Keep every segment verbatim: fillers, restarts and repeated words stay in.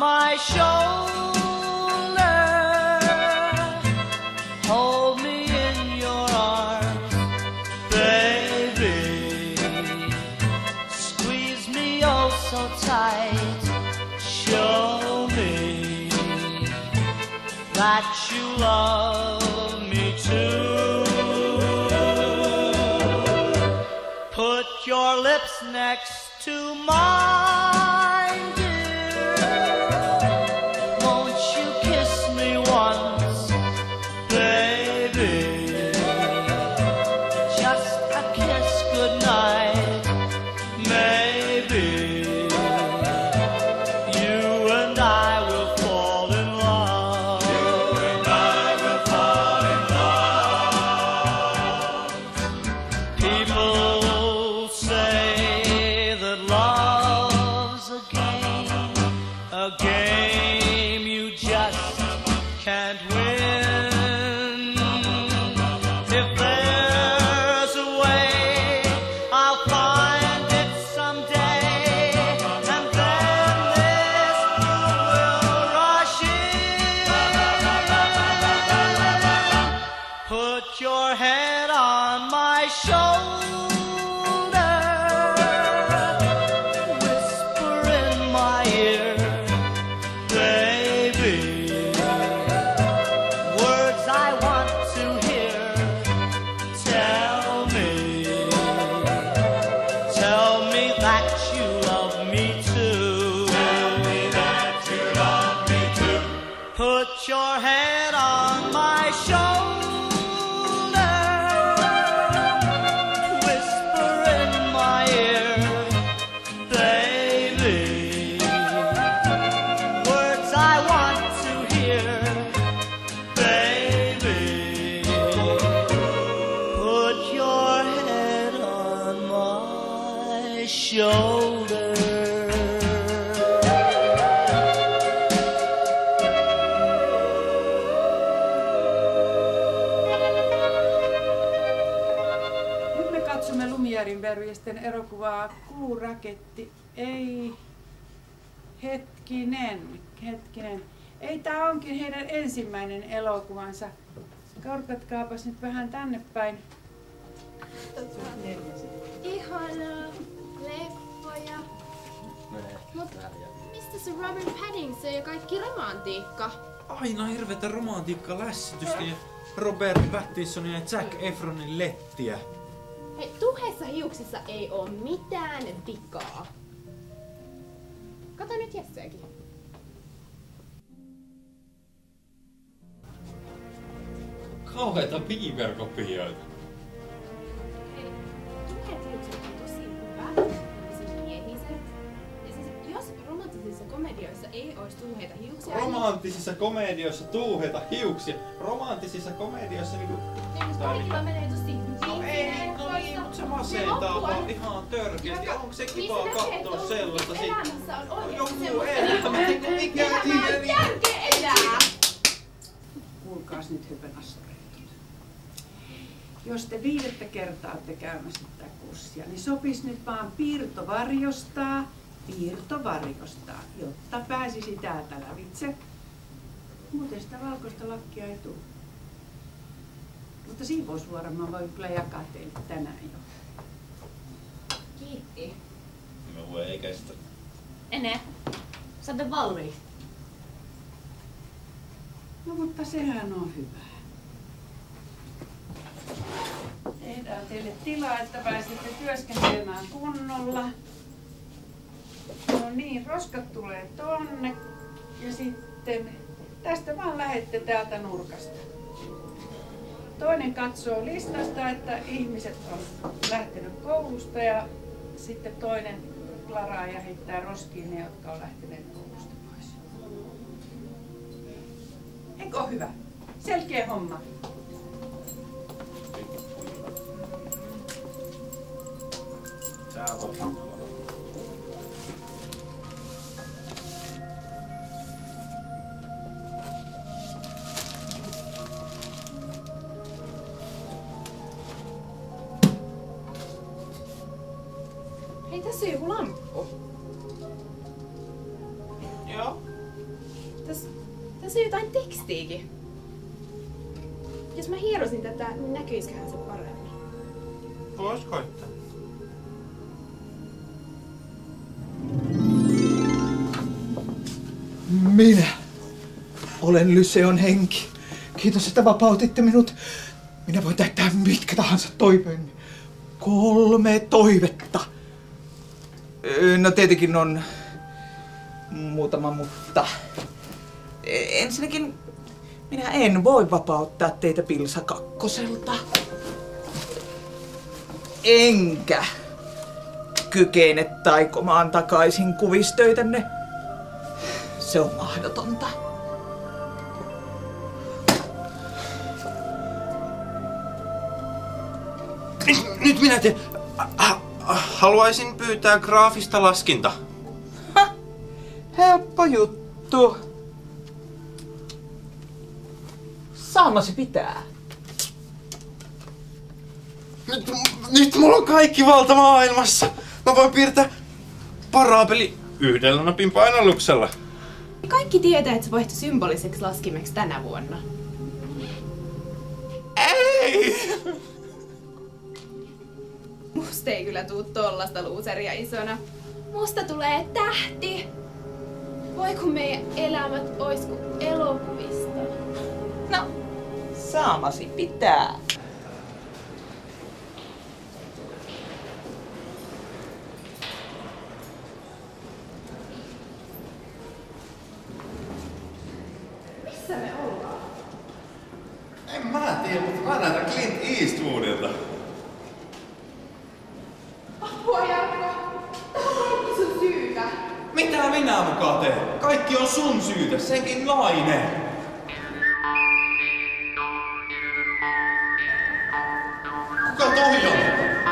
my shoulder. Hold me in your arms, baby. Squeeze me oh so tight. Show me that you love me too. Put your lips next to mine, dear. Won't you kiss me once, baby? Just a kiss goodnight, maybe. You and I will fall in love. You and I will fall in love. People say that love's a game, a game you just can't win. If there's a way, I'll find it someday, and then this moon will rush in. Put your head on my shoulder. Whisper in my ear, baby. Words I want to hear. Tell me, tell me that you love me too. Tell me that you love me too. Put your head on my shoulder. Whisper in my ear, baby. Words I want to hear, baby. Put your head on my shoulder. Nyt me katsomme Lumierin Verviesten elokuvaa Kuuraketti. Ei, hetkinen, hetkinen. Ei, tää onkin heidän ensimmäinen elokuvansa. Korkatkaapas nyt vähän tänne päin. Ihanaa leffoja. Mut mistä se Robert Pattinson ja kaikki romantiikka? Aina hirvetä romantiikka-lässitystä ja Robert Pattinsonin ja Zac Efronin lettiä. Hei, tuheissa hiuksissa ei oo mitään vikaa. Kato nyt Jesseäkin. Kauheita piiperkopioita. Hei, tuheet hiukset on tosi hyvä. Tosi miehiset. Ja siis, jos romanttisissa komedioissa ei ois tuheita hiuksia... Romanttisissa komedioissa tuuheita hiuksia. Romanttisissa komedioissa niinku... Niin, jos kaikilla menee tosi hyvin. No ei, no niin, mut se masentaa vaan ihan törkeästi. Onko se kivaa kattoo sellaista? Niin elämässä on oikeesti Joku elämä, niinku mikä... Elämä on järkeä elää! Kuulkaas nyt hyvän assoreetut. Jos te viidettä kertaa olette käymässä tätä kurssia, niin sopis nyt vaan piirtovarjostaa, piirtovarjostaa, jotta pääsisi täältä lävitse. Muuten sitä valkoista lakkia ei tule. Mutta siivousvuoron mä voin kyllä jakaa teille tänään jo. Kiitti. No voi ei kestä. Ene, sä oot valmiit. No mutta sehän on hyvä. Tehdään teille tilaa, että pääsette työskentelemään kunnolla. No niin, roskat tulee tonne ja sitten tästä vaan lähette täältä nurkasta. Toinen katsoo listasta, että ihmiset on lähtenyt koulusta ja sitten toinen klaraa ja heittää roskiin ne, jotka on lähteneet koulusta pois. Eikö ole hyvä? Selkeä homma. Tää on. Hei, tässä on joku lamppu. Joo. Tässä on jotain tekstiikin. Jos mä hierosin tätä, niin näkyisiköhän se paremmin? Vois koittaa. Minä olen Lyseon henki. Kiitos, että vapautitte minut. Minä voin täyttää mitkä tahansa toiveeni. Kolme toivetta. No tietenkin on muutama mutta. Ensinnäkin minä en voi vapauttaa teitä Pilsa kakkoselta. Enkä kykene taikomaan takaisin kuvistöitänne. Se on mahdotonta. Nyt minä te... Haluaisin pyytää graafista laskinta. Ha, helppo juttu. Saamasi pitää. Nyt, nyt mulla on kaikki valta maailmassa. Mä voin piirtää paraapeli yhdellä napin painalluksella. Kaikki tietää, että se vaihtui symboliseksi laskimeksi tänä vuonna. Ei! Musta ei kyllä tuu tollasta luuseria isona. Musta tulee tähti. Voi kun meidän elämät ois kuin elokuvista. No, saamasi pitää. Missä me ollaan? En mä tiedä, mutta mä näytän Clint Eastwoodilta. Apua, Jarkko! Tää on kaikki sun syytä. Mitä minä mukaan teen? Kaikki on sun syytä, senkin nainen. Kuka toi on?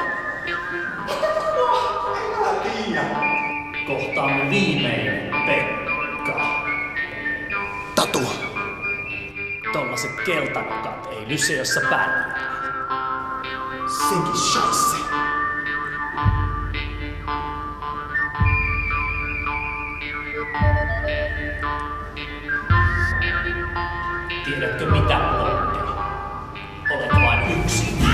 En mä tiedä. Kohtaamme viimein Pekka. Tatu. Tollaset keltanokat ei Lyseossa pärjää. Senkin scheisse. Tiedätkö mitä, Lotte? Olet vain yksin.